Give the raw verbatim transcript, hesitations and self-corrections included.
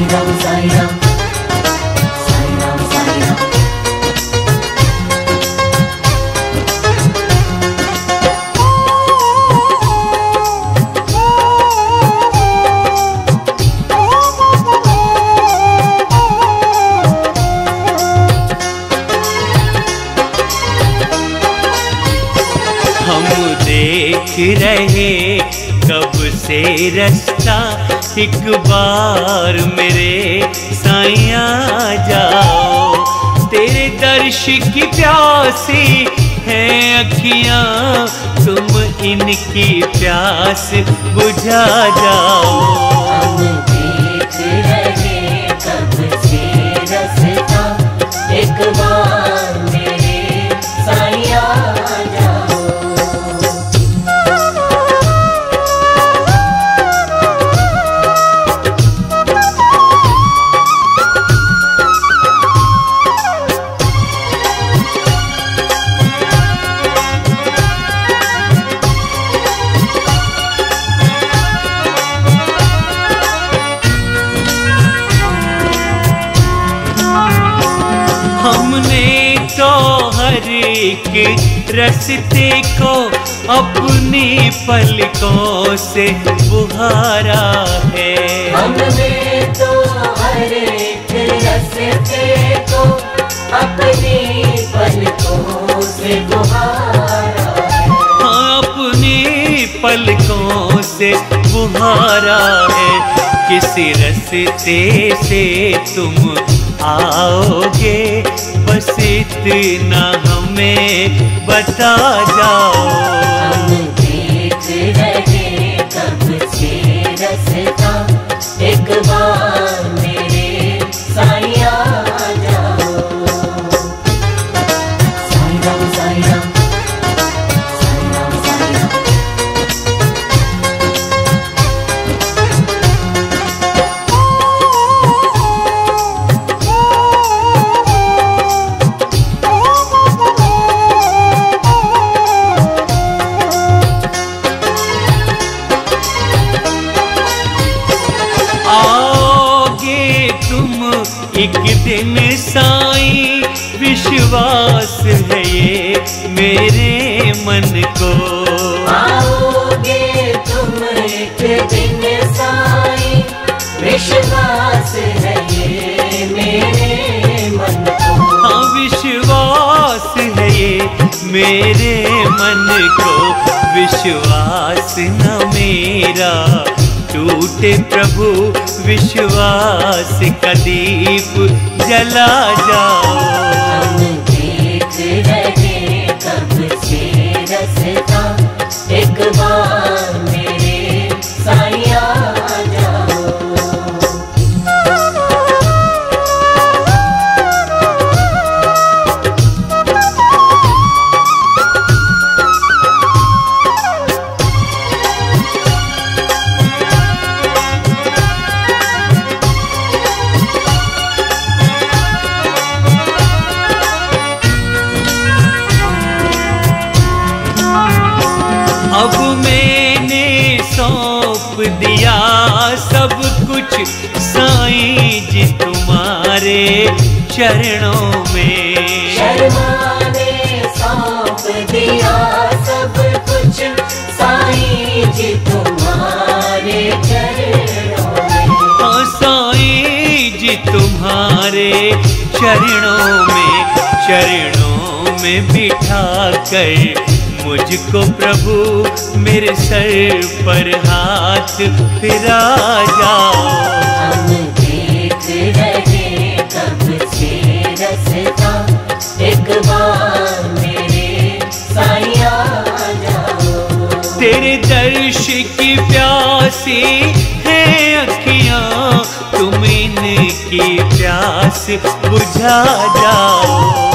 राम साई राम साई राम साई राम। हम देख रहे कब से रास्ता, एक बार मेरे साईं आ जाओ। तेरे दर्श की प्यासी है अखियां, तुम इनकी प्यास बुझा जाओ। हम देख रहे कब से रास्ता, एक बार मेरे साईं आ जाओ। हमने तो हर एक रस्ते को अपनी पलकों से बुहारा है। हमने तो हर एक रस्ते को अपनी पलकों से बुहारा है। हाँ, अपनी पलकों से बुहारा है। किसी रस्ते से तुम आओगे, बस इतना हमें बता जाओ। हम देख रहे कब से रास्ता, एक बार मेरे साईं आ जाओ। साईं राम साईं राम साईं राम साईं राम। आओगे तुम एक दिन साईं, विश्वास है ये मेरे मन को। आओगे तुम एक दिन साईं, विश्वास है ये मेरे मन को। हाँ, विश्वास है ये मेरे मन को। विश्वास न मेरा टूटे प्रभु, विश्वास का दीप जला जाओ। हम देख रहे कब से रास्ता, एक बार मेरे साईं आ जाओ। अब मैंने सौंप दिया सब कुछ साईं जी तुम्हारे चरणों में। शर्मा ने सौंप दिया सब कुछ साईं जी तुम्हारे चरणों में। हाँ, साईं जी तुम्हारे चरणों में। चरणों में बिठा कर मुझको प्रभु मेरे सर पर हाथ फिरा जाओ। हम देख रहे कब से रास्ता, एक बार मेरे साईं आ जाओ। तेरे दर्श की प्यासी है अखियां, तुम इनकी प्यास बुझा जाओ।